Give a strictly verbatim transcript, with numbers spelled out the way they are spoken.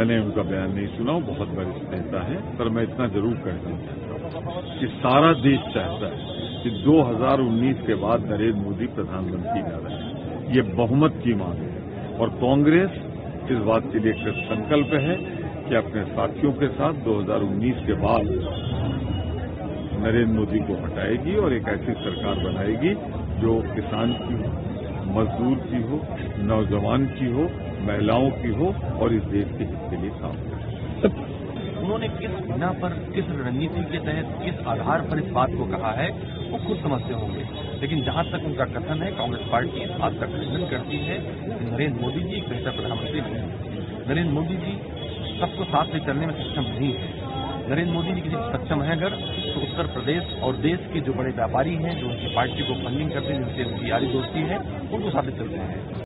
मैंने उनका बयान नहीं सुना, वो बहुत वरिष्ठ नेता है, पर मैं इतना जरूर कहना चाहता हूं कि सारा देश चाहता है कि दो हज़ार उन्नीस के बाद नरेंद्र मोदी प्रधानमंत्री न रहे। ये बहुमत की मांग है और कांग्रेस इस बात के लिए कृत संकल्प है कि अपने साथियों के साथ दो हज़ार उन्नीस के बाद नरेंद्र मोदी को हटाएगी और एक ऐसी सरकार बनाएगी जो किसान की हो, मजदूर की हो, नौजवान की हो, महिलाओं की हो और इस देश के हित के लिए काम करे। उन्होंने किस बिना पर, किस रणनीति के तहत, किस आधार पर इस बात को कहा है वो खुद समझते होंगे, लेकिन जहां तक उनका कथन है कांग्रेस पार्टी इस बात का खंडन करती है कि नरेंद्र मोदी जी एक बेहतर प्रधानमंत्री नहीं है। नरेंद्र मोदी जी सबको साथ ले चलने में सक्षम नहीं है। नरेंद्र मोदी जी किसी सक्षम है अगर तो उत्तर प्रदेश और देश के जो बड़े व्यापारी हैं, जो उनकी पार्टी को फंडिंग करते हैं, जिनसे उनकी यारी दोस्ती है, उनको साथ ले चलते हैं।